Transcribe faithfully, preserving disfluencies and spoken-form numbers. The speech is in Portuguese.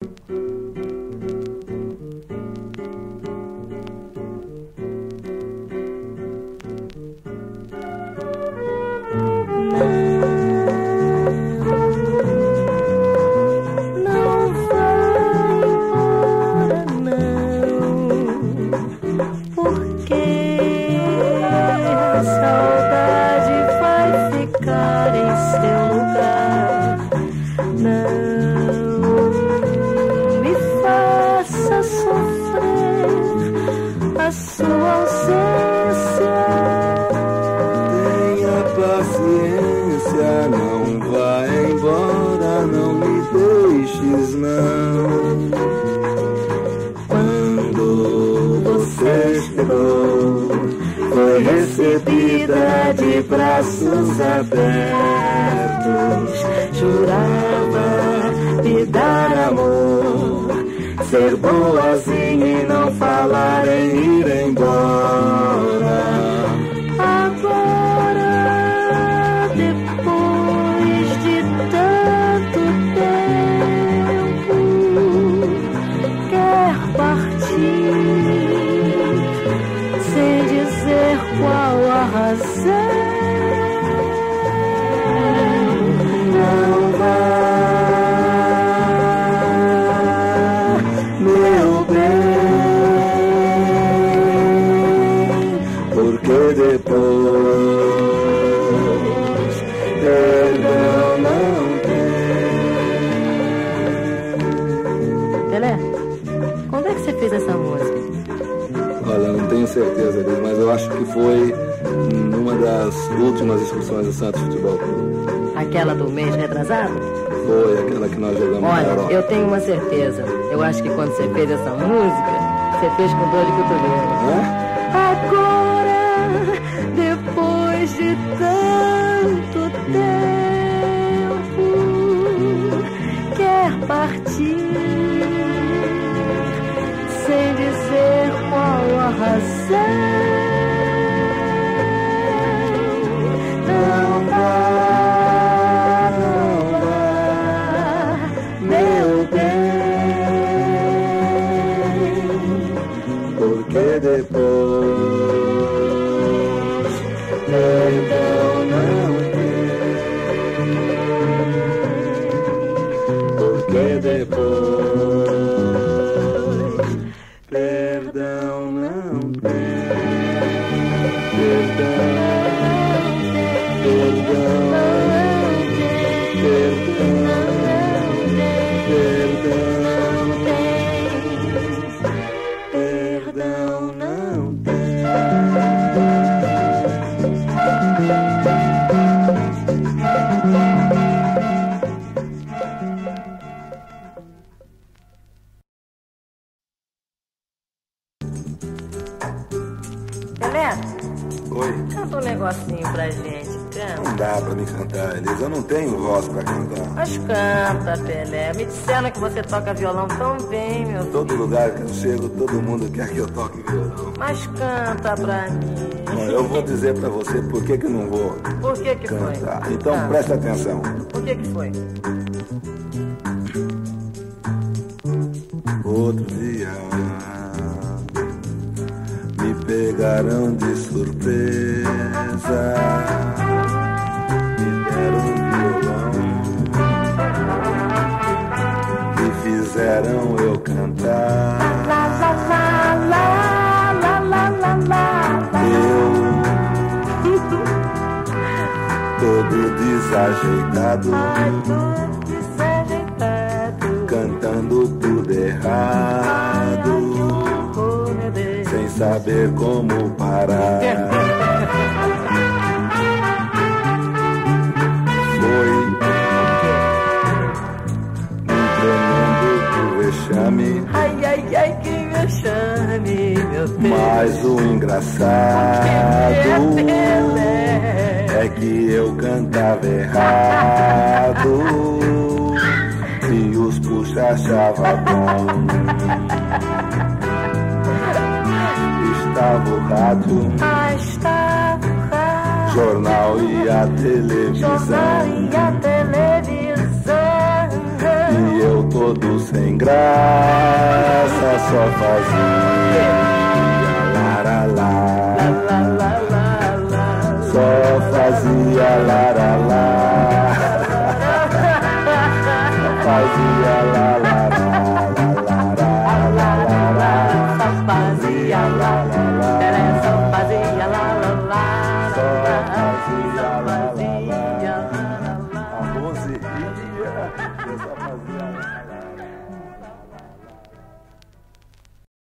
Braços abertos, jurava me dar amor, ser boazinha e não falar em ir embora. Agora, depois de tanto tempo, quer partir sem dizer qual a razão. Certeza disso, mas eu acho que foi numa das últimas excursões do Santos Futebol Clube. Aquela do mês retrasado? Foi, aquela que nós jogamos Olha, na Europa. Eu tenho uma certeza. Eu acho que quando você fez essa música, você fez com dor de cotovelo. Hã? Agora, depois de tanto tempo, quer partir sem dizer qual a razão. Não vá, não vá, meu bem, porque depois perdão não tem, porque depois perdão não tem, perdão, perdão, perdão não tem. Oi. Canta um negocinho pra gente, canta. Não dá pra me cantar, Elisa. Eu não tenho voz pra cantar. Mas canta, Pelé. Me disseram que você toca violão tão bem, meu filho. Todo lugar que eu chego, todo mundo quer que eu toque violão. Mas canta pra mim. Bom, eu vou dizer pra você por que que eu não vou Por que que cantar. foi? Então Ah. presta atenção. Por que que foi? Outro dia me pegaram de surpresa, me deram um violão e fizeram eu cantar. Eu todo desajeitado, cantando tudo errado, sem saber como parar. Foi um tremendo vexame, Ai, ai, ai, que vexame, meu Deus. mas o engraçado é que eu cantava errado e os puxa achavam bom. Estava o rádio, Ah, estava o rádio, jornal e a televisão, jornal e a televisão. e eu todo sem graça, só fazia lara lá, só fazia lara lá.